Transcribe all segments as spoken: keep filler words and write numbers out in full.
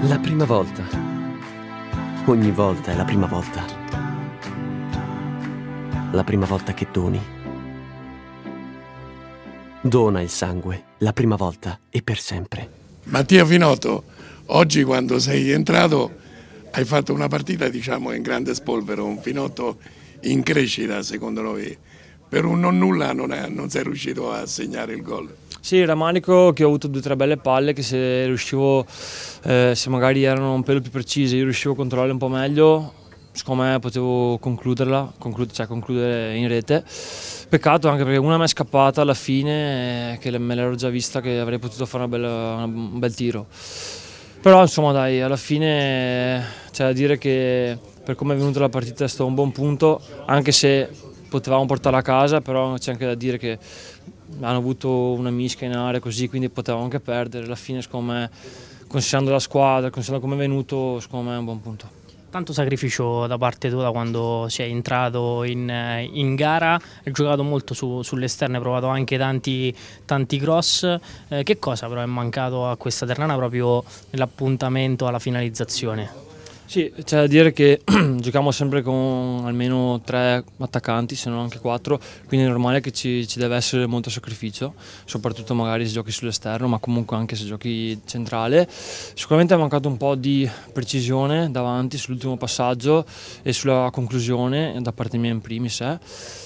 La prima volta. Ogni volta è la prima volta. La prima volta che doni. Dona il sangue, la prima volta e per sempre. Mattia Finotto, oggi quando sei entrato hai fatto una partita diciamo in grande spolvero, un Finotto in crescita secondo noi. Per un non nulla non, è, non sei riuscito a segnare il gol. Sì, rammarico che ho avuto due o tre belle palle che se riuscivo, eh, se magari erano un pelo più precise, io riuscivo a controllare un po' meglio, secondo me potevo concluderla, conclud cioè concludere in rete. Peccato anche perché una mi è scappata alla fine, eh, che me l'ero già vista che avrei potuto fare una bella, un bel tiro. Però insomma dai, alla fine c'è da dire che per come è venuta la partita è stato un buon punto, anche se potevamo portarla a casa, però c'è anche da dire che hanno avuto una mischia in area così, quindi potevamo anche perdere. Alla fine secondo me, considerando la squadra, considerando come è venuto, secondo me è un buon punto. Tanto sacrificio da parte tua da quando sei entrato in, in gara, hai giocato molto su, sull'esterno, hai provato anche tanti, tanti cross, eh, che cosa però è mancato a questa Ternana proprio nell'appuntamento alla finalizzazione? Sì, c'è da dire che giochiamo sempre con almeno tre attaccanti, se non anche quattro, quindi è normale che ci, ci deve essere molto sacrificio, soprattutto magari se giochi sull'esterno, ma comunque anche se giochi centrale. Sicuramente è mancato un po' di precisione davanti sull'ultimo passaggio e sulla conclusione, da parte mia in primis. Eh.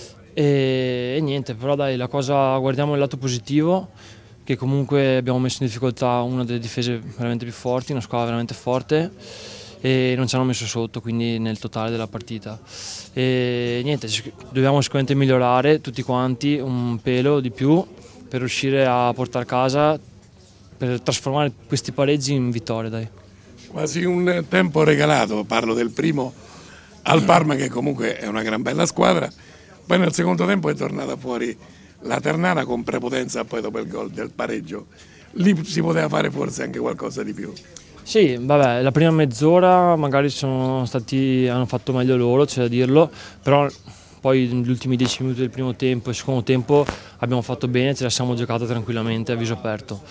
E, e niente, però dai, la cosa, guardiamo il lato positivo, che comunque abbiamo messo in difficoltà una delle difese veramente più forti, una squadra veramente forte, e non ci hanno messo sotto, quindi nel totale della partita. E niente, dobbiamo sicuramente migliorare tutti quanti un pelo di più per riuscire a portare a casa, per trasformare questi pareggi in vittorie, dai. Quasi un tempo regalato, parlo del primo al Parma che comunque è una gran bella squadra, poi nel secondo tempo è tornata fuori la Ternana con prepotenza poi dopo il gol del pareggio. Lì si poteva fare forse anche qualcosa di più. Sì, vabbè, la prima mezz'ora magari sono stati, hanno fatto meglio loro, c'è da dirlo, però poi negli ultimi dieci minuti del primo tempo e il secondo tempo abbiamo fatto bene, ce la siamo giocata tranquillamente a viso aperto.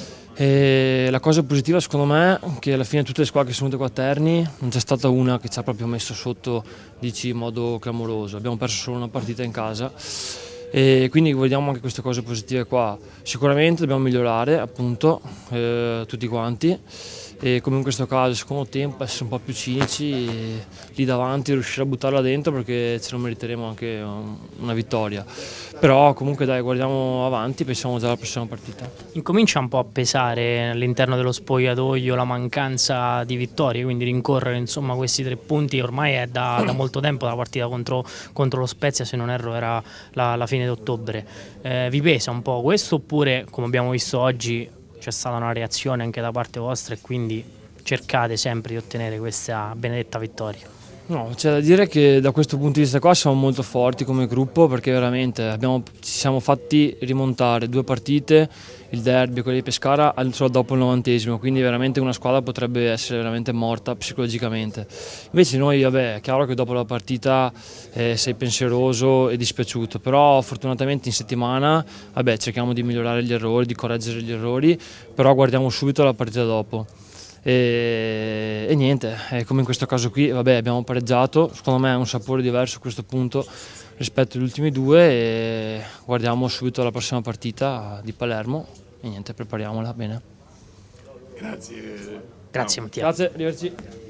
E la cosa positiva secondo me è che alla fine tutte le squadre che sono venute qua a Terni non c'è stata una che ci ha proprio messo sotto, dici, in modo clamoroso, abbiamo perso solo una partita in casa. E quindi vediamo anche queste cose positive qua. Sicuramente dobbiamo migliorare, appunto, eh, tutti quanti, e come in questo caso, secondo tempo, essere un po' più cinici e lì davanti riuscire a buttarla dentro, perché ce lo meriteremo anche una vittoria. Però comunque dai, guardiamo avanti, pensiamo già alla prossima partita. Incomincia un po' a pesare all'interno dello spogliatoio la mancanza di vittorie, quindi rincorrere insomma questi tre punti ormai è da, da molto tempo. La partita contro, contro lo Spezia, se non erro, era la, la fine d'ottobre. Eh, vi pesa un po' questo, oppure come abbiamo visto oggi c'è stata una reazione anche da parte vostra e quindi cercate sempre di ottenere questa benedetta vittoria? No, c'è da dire che da questo punto di vista qua siamo molto forti come gruppo, perché veramente abbiamo, ci siamo fatti rimontare due partite, il derby e quello di Pescara, solo dopo il novantesimo, quindi veramente una squadra potrebbe essere veramente morta psicologicamente. Invece noi, vabbè, è chiaro che dopo la partita eh, sei pensieroso e dispiaciuto, però fortunatamente in settimana vabbè, cerchiamo di migliorare gli errori, di correggere gli errori, però guardiamo subito la partita dopo. E, e niente, come in questo caso qui, vabbè, abbiamo pareggiato, secondo me è un sapore diverso a questo punto rispetto agli ultimi due, e guardiamo subito la prossima partita di Palermo e niente, prepariamola bene. Grazie. Grazie Mattia. Grazie, arrivederci.